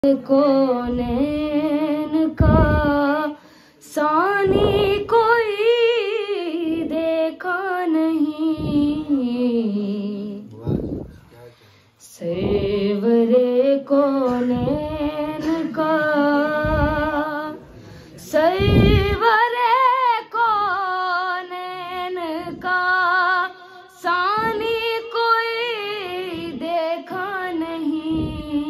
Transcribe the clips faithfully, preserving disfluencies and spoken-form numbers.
कौनैन का सानी कोई देखा नहीं, सेवरे कौनैन का, सेवरे कौनैन का सानी कोई देखा नहीं।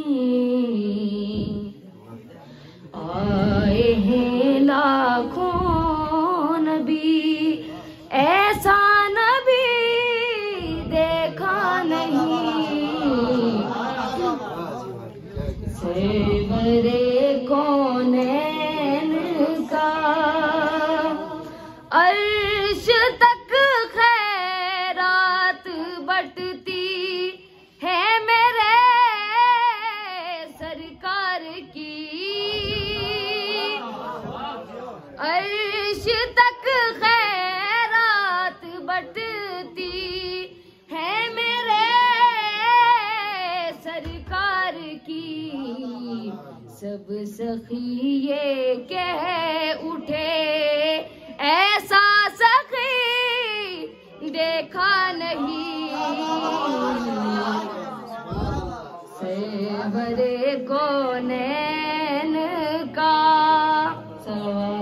आए हैं लाखों नबी, ऐसा नबी देखा नहीं। सेवरे कौनैन का अर्श तक खैरात बटती है मेरे सरकार की। अर्श तक खैरात बटती है मेरे सरकार की। सब सखी ये कह उठे ऐसा सखी देखा नहीं। सेवरे कौनैन का सवा